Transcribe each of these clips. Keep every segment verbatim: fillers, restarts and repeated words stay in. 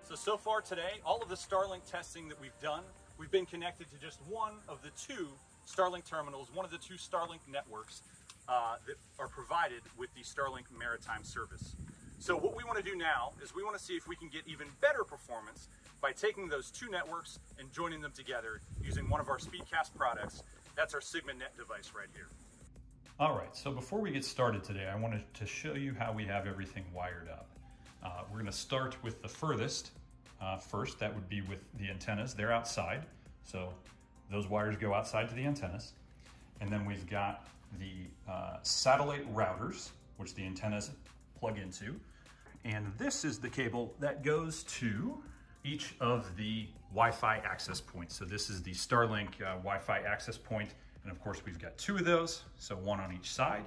So, so far today, all of the Starlink testing that we've done, we've been connected to just one of the two Starlink terminals, one of the two Starlink networks uh, that are provided with the Starlink Maritime service. So what we want to do now is we want to see if we can get even better performance by taking those two networks and joining them together using one of our Speedcast products. That's our SigmaNet device right here. All right, so before we get started today, I wanted to show you how we have everything wired up. Uh, we're gonna start with the furthest uh, first. That would be with the antennas. They're outside, so those wires go outside to the antennas. And then we've got the uh, satellite routers, which the antennas plug into. And this is the cable that goes to each of the Wi-Fi access points. So this is the Starlink uh, Wi-Fi access point. And of course, we've got two of those, so one on each side.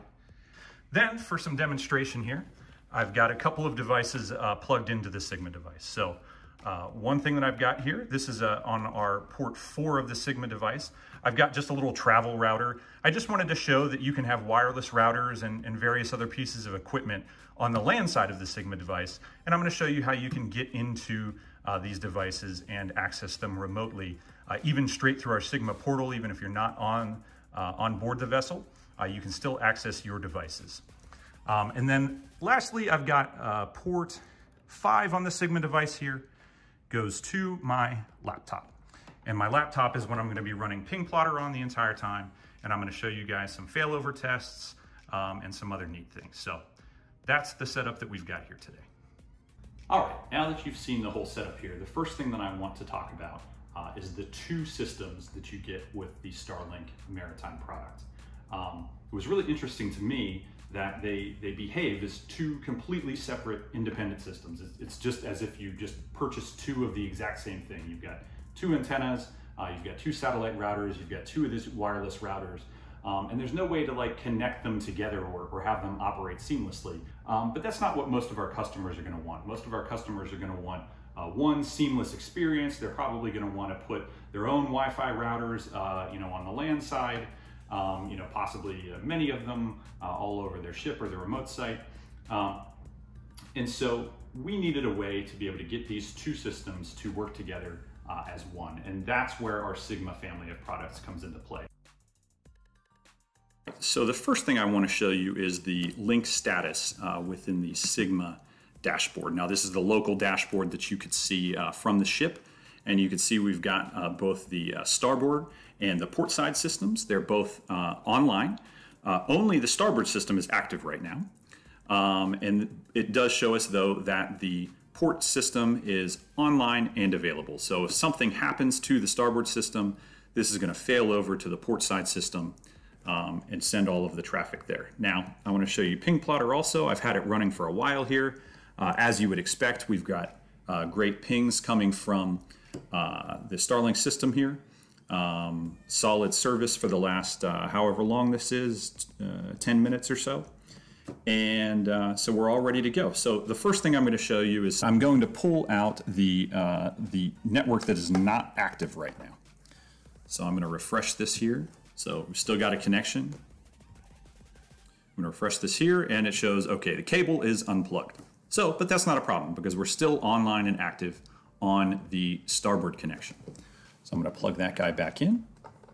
Then for some demonstration here, I've got a couple of devices uh, plugged into the Sigma device. So uh, one thing that I've got here, this is uh, on our port four of the Sigma device. I've got just a little travel router. I just wanted to show that you can have wireless routers and, and various other pieces of equipment on the LAN side of the Sigma device. And I'm gonna show you how you can get into uh, these devices and access them remotely, uh, even straight through our Sigma portal. Even if you're not on, uh, on board the vessel, uh, you can still access your devices. Um, and then lastly, I've got uh, port five on the Sigma device here, goes to my laptop. And my laptop is what I'm gonna be running Ping Plotter on the entire time. And I'm gonna show you guys some failover tests um, and some other neat things. So that's the setup that we've got here today. All right, now that you've seen the whole setup here, the first thing that I want to talk about uh, is the two systems that you get with the Starlink Maritime product. Um, it was really interesting to me that they, they behave as two completely separate independent systems. It's, it's just as if you just purchased two of the exact same thing. You've got two antennas, uh, you've got two satellite routers, you've got two of these wireless routers, um, and there's no way to like connect them together or, or have them operate seamlessly. Um, but that's not what most of our customers are gonna want. Most of our customers are gonna want uh, one seamless experience. They're probably gonna wanna put their own Wi-Fi routers uh, you know, on the LAN side, um, you know, possibly uh, many of them uh, all over their ship or their remote site. Um, and so we needed a way to be able to get these two systems to work together Uh, as one. And that's where our Sigma family of products comes into play. So the first thing I want to show you is the link status uh, within the Sigma dashboard. Now this is the local dashboard that you could see uh, from the ship. And you can see we've got uh, both the uh, starboard and the port side systems. They're both uh, online. Uh, only the starboard system is active right now. Um, and it does show us though that the port system is online and available. So if something happens to the starboard system, this is going to fail over to the port side system um, and send all of the traffic there. Now, I want to show you Ping Plotter also. I've had it running for a while here. Uh, as you would expect, we've got uh, great pings coming from uh, the Starlink system here. Um, solid service for the last uh, however long this is, uh, ten minutes or so. And uh, so we're all ready to go. So the first thing I'm going to show you is I'm going to pull out the, uh, the network that is not active right now. So I'm going to refresh this here. So we've still got a connection. I'm going to refresh this here and it shows, okay, the cable is unplugged. So, but that's not a problem because we're still online and active on the starboard connection. So I'm going to plug that guy back in.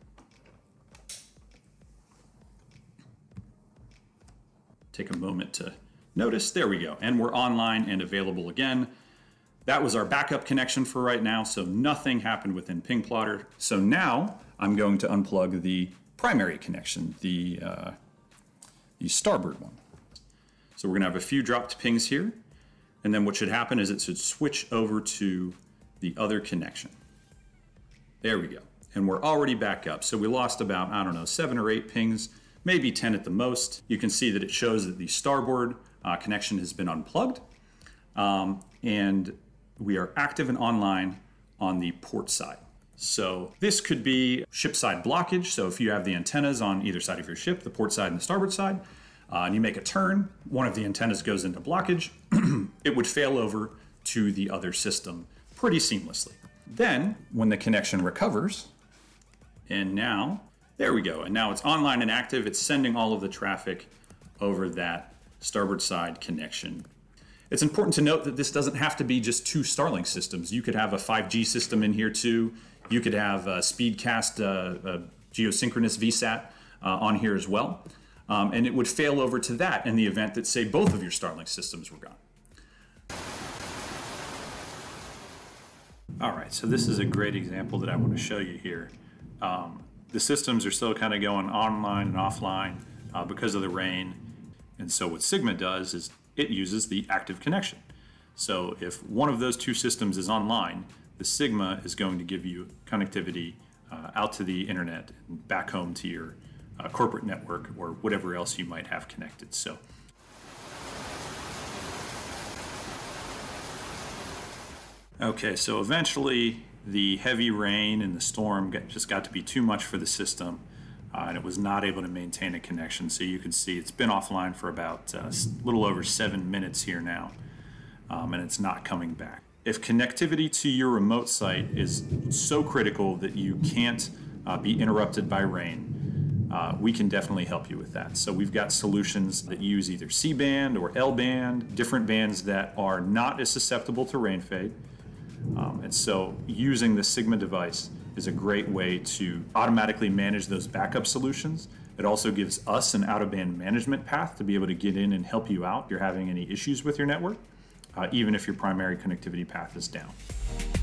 Take a moment to notice. There we go. And we're online and available again. That was our backup connection for right now, so nothing happened within Ping Plotter. So now I'm going to unplug the primary connection, the, uh, the starboard one. So we're gonna have a few dropped pings here, and then what should happen is it should switch over to the other connection. There we go. And we're already back up. So we lost about, I don't know, seven or eight pings, maybe ten at the most. You can see that it shows that the starboard uh, connection has been unplugged. Um, and we are active and online on the port side. So this could be ship side blockage. So if you have the antennas on either side of your ship, the port side and the starboard side, uh, and you make a turn, one of the antennas goes into blockage, it would fail over to the other system pretty seamlessly. Then when the connection recovers, and now, there we go. And now it's online and active. It's sending all of the traffic over that starboard side connection. It's important to note that this doesn't have to be just two Starlink systems. You could have a five G system in here too. You could have a Speedcast uh, a geosynchronous V SAT uh, on here as well. Um, and it would fail over to that in the event that, say, both of your Starlink systems were gone. All right, so this is a great example that I want to show you here. Um, the systems are still kind of going online and offline uh, because of the rain. And so what Sigma does is it uses the active connection. So if one of those two systems is online, the Sigma is going to give you connectivity uh, out to the internet and back home to your uh, corporate network or whatever else you might have connected. So. Okay, so eventually the heavy rain and the storm got, just got to be too much for the system, uh, and it was not able to maintain a connection. So you can see it's been offline for about uh, a little over seven minutes here now, um, and it's not coming back. If connectivity to your remote site is so critical that you can't uh, be interrupted by rain, uh, we can definitely help you with that. So we've got solutions that use either C band or L band, different bands that are not as susceptible to rain fade. Um, and so using the Sigma device is a great way to automatically manage those backup solutions. It also gives us an out-of-band management path to be able to get in and help you out if you're having any issues with your network, uh, even if your primary connectivity path is down.